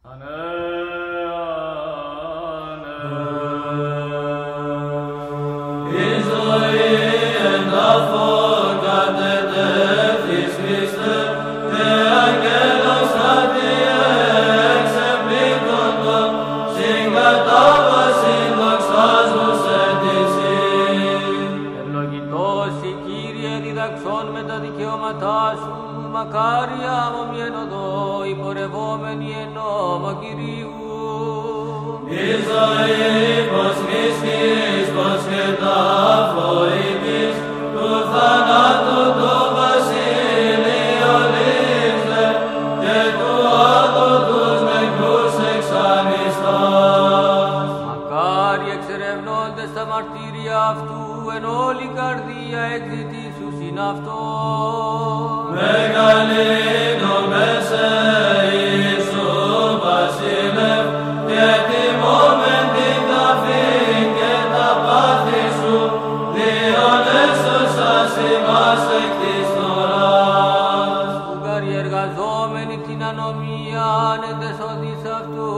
Μακάρια ομοιεν οδό, υπορευόμενοι εν νόμο Κυρίου. Η ζωή πως μισθής, πως και ταυροϊκής, του θανάτου το βασίλειο λήφθε, και του άδου τους νεκρούς εξανιστάς. Μακάρι εξερευνώντες τα μαρτύρια αυτού, εν όλη καρδία εκδητήσουσιν αυτό. Μεγαλύνομεν σε Ιησού βασίλευ, και τιμώμεν την ταφήν και τα πάθη σου, διον έσωσας ημάς εκ της φθοράς. Που καριεργαζόμενοι την ανομίαν εν τες οδείς αυτού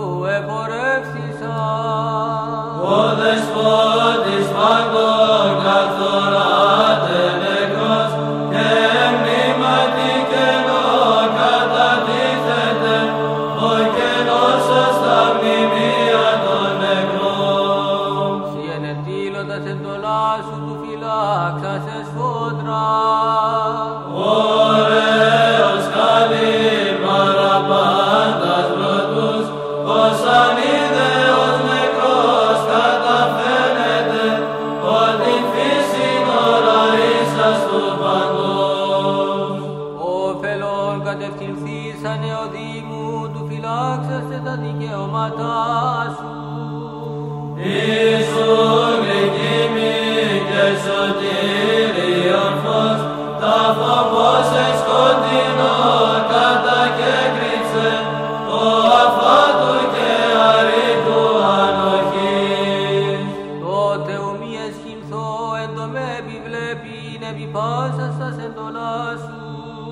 επορεύθησαν. Ο δεσπότης παντών καθοράται νεκρός, και μνήματι κενό κατατίθεται, ο κενός στα μνημεία των νεκρών. Συ ενετήλοντας εντολάς σου του φυλάξας εσφόδρα. Ωραίος καλή παραπάντας πρωτούς, ως αν ιδεός νεκρός καταφαίνεται, ότι φύσιν ώρα ίσας του παντός. Όφελον κατευθυνθήσανε οδοί μου, του φυλάξαστε τα δικαιώματά σου. Ιησού γλυκύμη και σωτήριον φως, τα φόβος εξ σκοτεινό κατακέκρυψε, ο αφάτου και αρήτου ανοχής. Τότε ουμή εσχυνθώ εν το με επιβλέπειν επί πάσας τας εντολάς σου.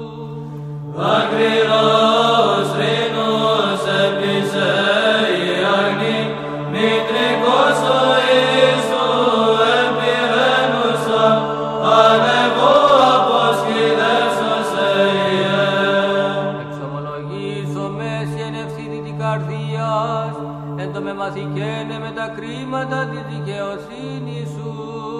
Ακρηρός ρήνους έπεισε η αγνή, μητρικός ο Ιησού επιρρένουσα, ανεβώ αποσκηδεύσωσε ιε. Εξομολογήσω μέση εν ευθύνη την καρδίας, εν το με μαθηκένε με τα κρίματα της δικαιοσύνης σου.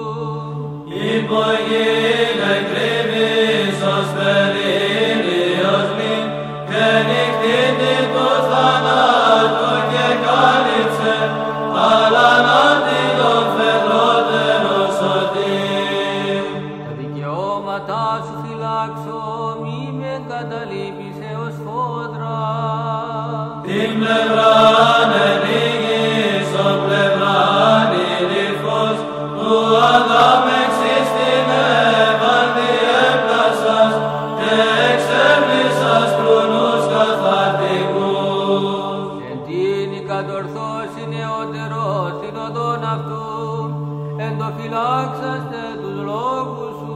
Υπογείλ εκκρύβεις ως περίλιος νυν, και νυχτήτη του θανάτου και κάλυψε, αλλά να τηλον φεδρότερο σωτήρ. Τα δικαιώματά σου φυλάξω, μη με εγκαταλείπεις έως φόδρα. Την πλευράν ενήγεις, ο πλευράν ηλιφός, του Αδάμ εξής την Εύαν διέπλασας, και εξέπλησας κρουνούς καθαρτικούς. Εν τίνη κατορθώσει νεότερος την οδόν αυτού, εν το φυλάξαστε τους λόγους σου.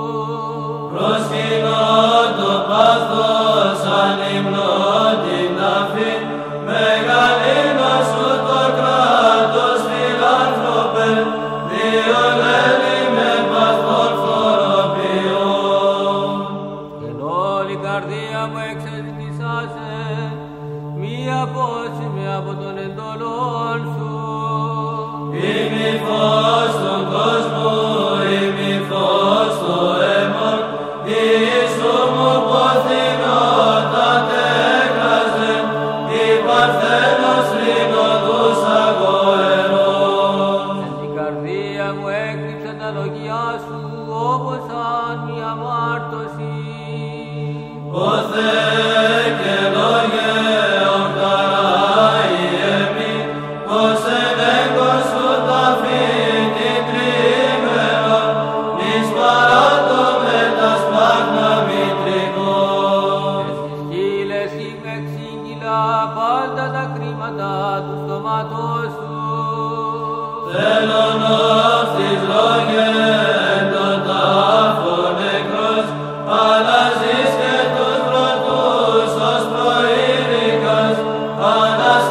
Προσκυνώ το πάθος αν υμνώ την ταφή, μεγαλύνω σου το κράτος φιλάνθρωπε, διολέλη με παθών φοροποιών. Εν όλη καρδία μου εξελκυσάσαι, μη απόσυμε από τον εντολόν σου. Είμαι φως του κόσμου, είμαι φως του αίμων, Ιησού μου ποθηνότατε έκραζε, η Παρθένος ρινοδούς αγωερών. Εν την καρδία μου έκρυψε τα λόγια σου, όπως σαν μια μάρτωση. Ο Θεέ και λόγε ορταράει εμεί, πως εν έγκος σου ταφή την τριήμερον, εις παράτω με τα σπάχνα μητρικών. Εν στις χείλες είμαι εξήγηλα πάντα τα κρίματα του στόματός σου. Θέλον αυτής λόγε εν τον τάφο νεκρός, αλλάζεις και τους πρωτούς ως προήρικας,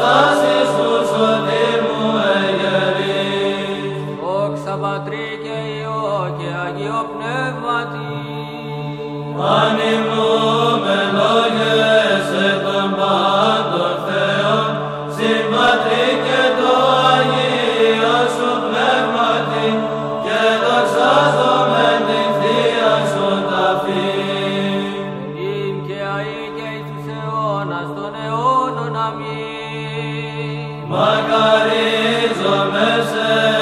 αμήν. Μακαρίζομαι σε